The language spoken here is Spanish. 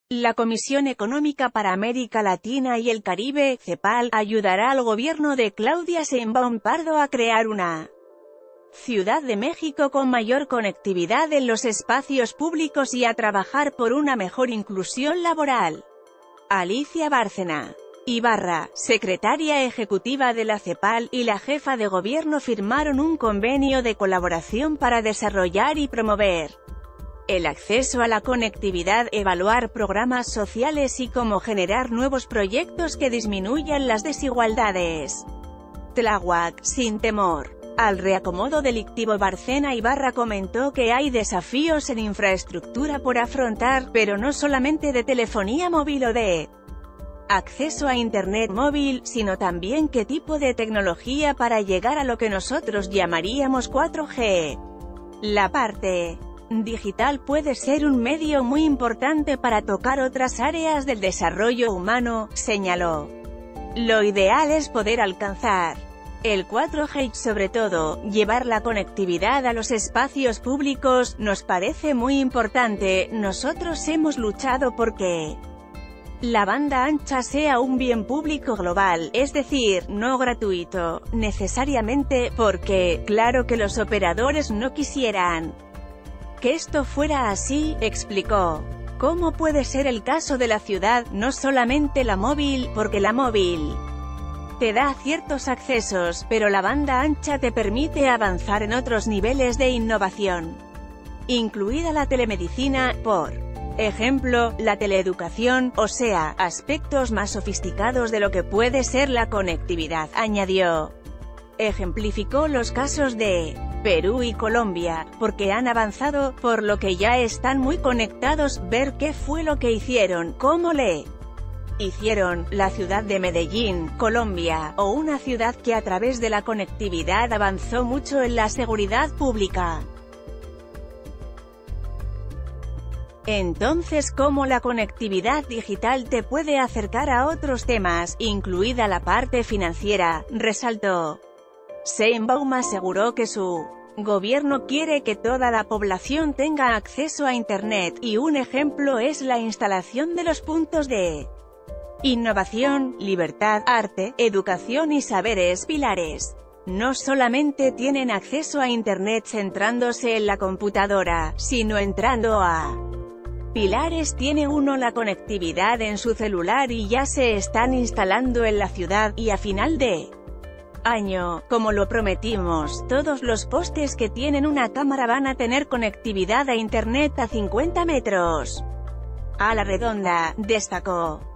La Comisión Económica para América Latina y el Caribe, CEPAL, ayudará al gobierno de Claudia Sheinbaum Pardo a crear una Ciudad de México con mayor conectividad en los espacios públicos y a trabajar por una mejor inclusión laboral. Alicia Bárcena Ibarra, secretaria ejecutiva de la CEPAL, y la jefa de gobierno firmaron un convenio de colaboración para desarrollar y promover el acceso a la conectividad, evaluar programas sociales y cómo generar nuevos proyectos que disminuyan las desigualdades. Tláhuac, sin temor al reacomodo delictivo. Bárcena Ibarra comentó que hay desafíos en infraestructura por afrontar, pero no solamente de telefonía móvil o de acceso a Internet móvil, sino también qué tipo de tecnología para llegar a lo que nosotros llamaríamos 4G. La parte digital puede ser un medio muy importante para tocar otras áreas del desarrollo humano, señaló. Lo ideal es poder alcanzar el 4G y, sobre todo, llevar la conectividad a los espacios públicos. Nos parece muy importante. Nosotros hemos luchado porque la banda ancha sea un bien público global, es decir, no gratuito, necesariamente, porque, claro que los operadores no quisieran que esto fuera así, explicó. ¿Cómo puede ser el caso de la ciudad, no solamente la móvil, porque la móvil te da ciertos accesos, pero la banda ancha te permite avanzar en otros niveles de innovación, incluida la telemedicina, por ejemplo, la teleeducación, o sea, aspectos más sofisticados de lo que puede ser la conectividad, añadió. Ejemplificó los casos de Perú y Colombia, porque han avanzado, por lo que ya están muy conectados. Ver qué fue lo que hicieron, cómo le hicieron, la ciudad de Medellín, Colombia, o una ciudad que a través de la conectividad avanzó mucho en la seguridad pública. Entonces, ¿cómo la conectividad digital te puede acercar a otros temas, incluida la parte financiera?, resaltó. Sheinbaum aseguró que su gobierno quiere que toda la población tenga acceso a Internet, y un ejemplo es la instalación de los puntos de innovación, libertad, arte, educación y saberes pilares. No solamente tienen acceso a Internet centrándose en la computadora, sino entrando a pilares. Tiene uno la conectividad en su celular y ya se están instalando en la ciudad, y a final de año, como lo prometimos, todos los postes que tienen una cámara van a tener conectividad a Internet a 50 metros a la redonda, destacó.